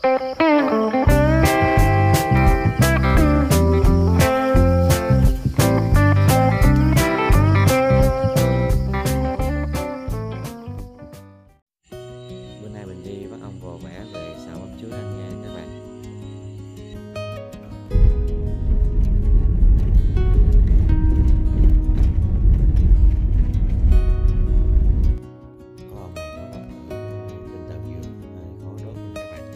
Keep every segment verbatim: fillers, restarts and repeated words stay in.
Bữa nay mình đi bắt ong vò vẽ về xào bắp chuối ăn nha các bạn. Có ong này nó nằm trên tầng giường, khó đốt luôn các bạn.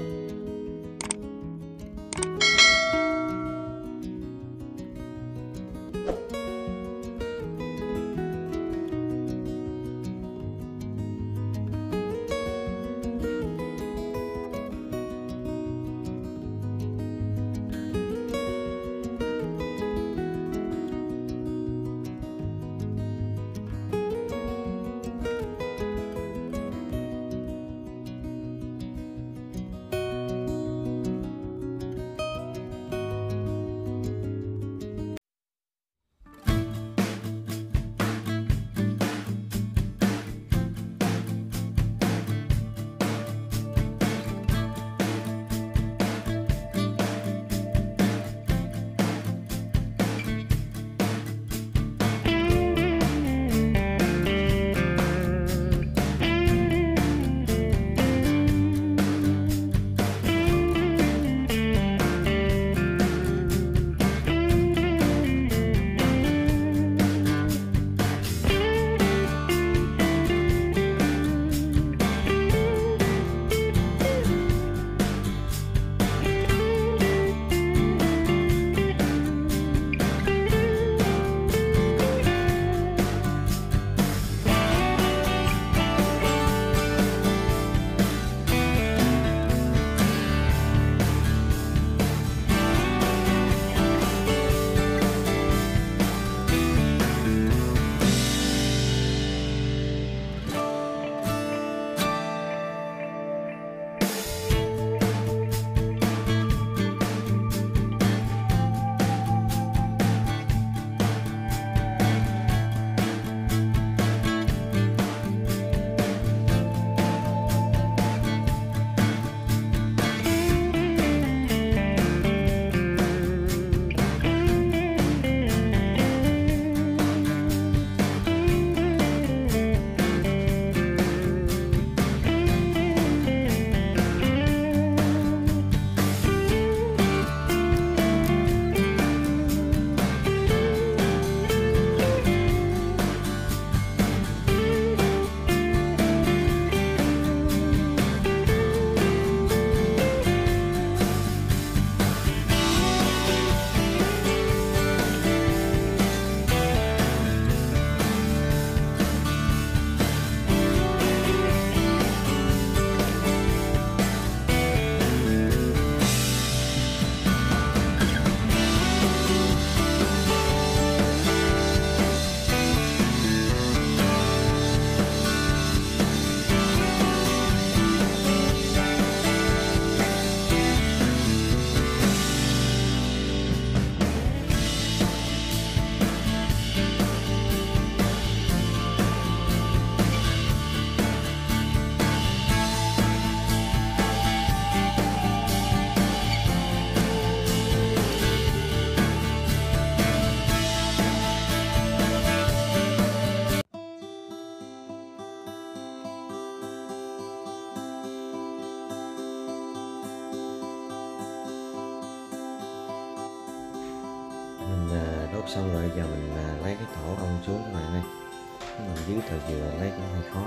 Đốt xong rồi giờ mình lấy cái thổ ong xuống các bạn ơi. Cái nằm dưới tờ dừa lấy cũng hơi khó.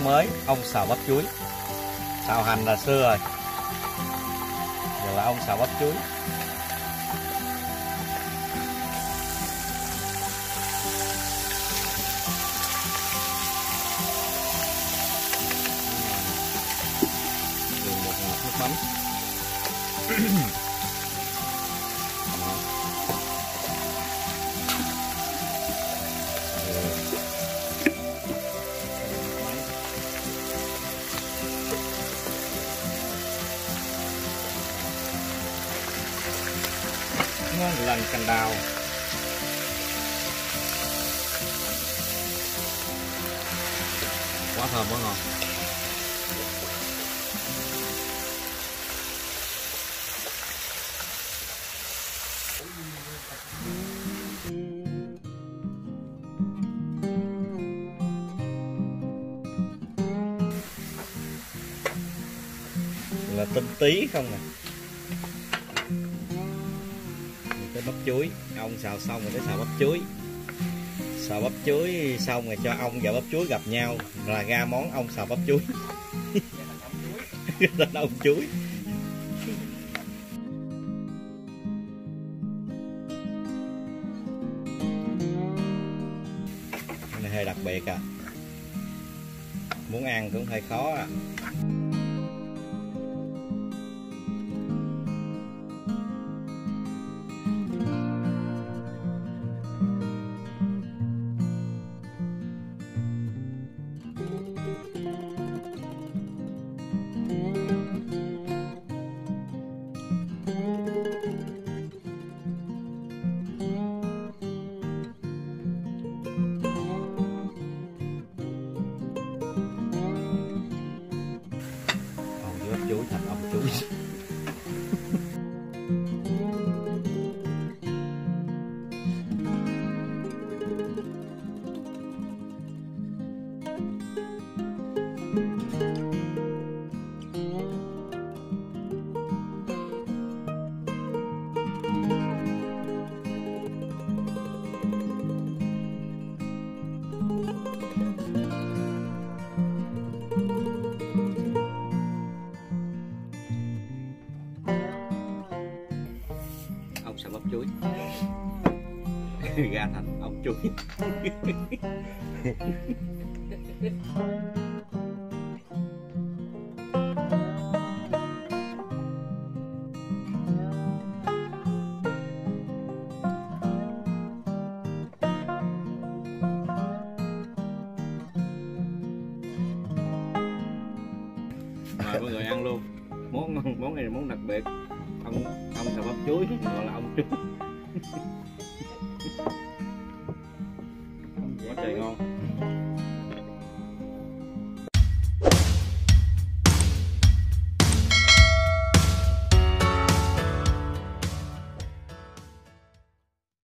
mới, ong xào bắp chuối. Xào hành là xưa rồi, giờ là ong xào bắp chuối. Đường bột ngọt, nước mắm. Ngon lành cành đào. Quá thơm, quá ngon. Là tinh tí không nè. Tới bắp chuối, ong xào xong rồi tới xào bắp chuối. Xào bắp chuối xong rồi cho ong và bắp chuối gặp nhau là ra món ong xào bắp chuối. Lên ong chuối. Cái này hơi đặc biệt à. Muốn ăn cũng hơi khó à. Chuối thành ong chuối. Xào bắp chuối ra thành ong chuối. Mời mọi người ăn luôn. Món món này là món đặc biệt. Ông ông xào bắp chuối gọi là ong chuối. Quá trời ngon.